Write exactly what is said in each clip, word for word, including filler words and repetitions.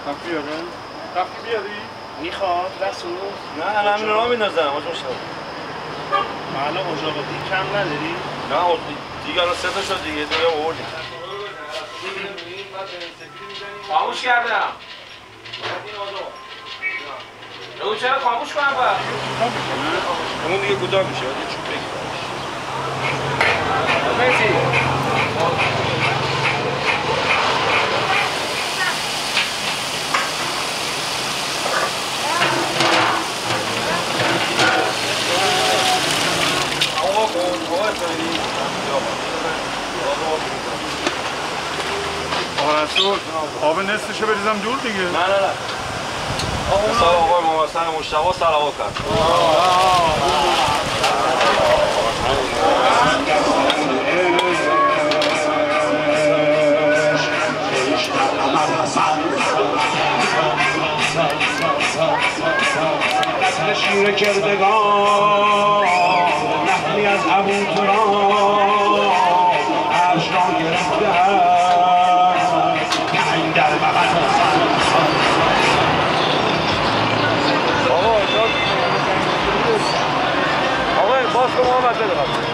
کافی بیاره؟ کافی بیاری؟ میخواد رسول؟ نه الان همین راه میندازم آج مشتاق. حالا اجاق دیگه کم نداری؟ نه دیگه الان سه تا شد دیگه دیگه آوردیم. خاموش کردم. رو چرا خاموش کنم با؟ اون دیگه کوتاه میشه یه چوب بگیرش. مرسی. آقا کن آقا اسماعیلی آقا رسول آب نصفشو بریزم دور دیگه. نه نه نه مثلا آقای محسن مشتبه صلوات کرد. شیر کردگان نحلی از ابو تراب عرش را گرفته است تعیین در بغل آقا آقا باز کن محمد بده قبل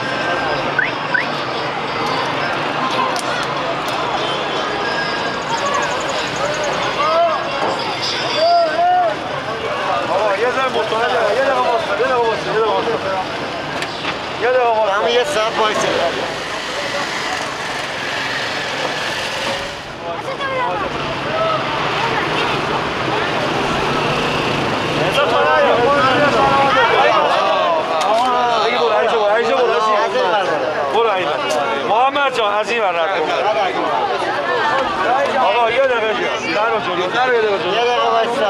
یه ذره مطمئن یه دقیقه واسه یه دقیقه واسه یه دقیقه واسه یه دقیقه واسه همون یه ساعت وایسه محمد جان از این ور رد کن آقا یه دقیقه در جلو در یه دقیقه جلو یه دقیقه وایسا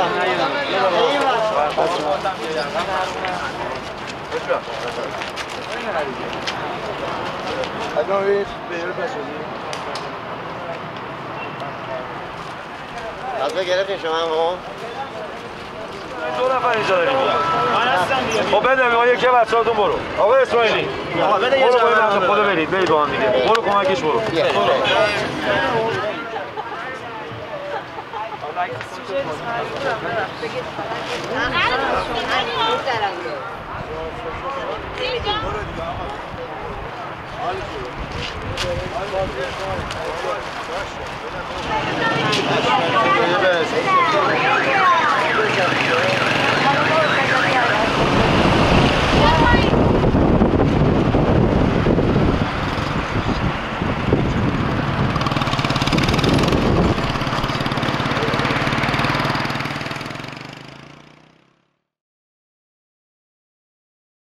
غذا گرفتین شما هم دو نفر اینجا داریم خب بده میگه یکی بچه‌هاتون برو آقا اسماعیلی آقا بده یه جا خودو برید برید با هم دیگه برو کمکش برو Thank you.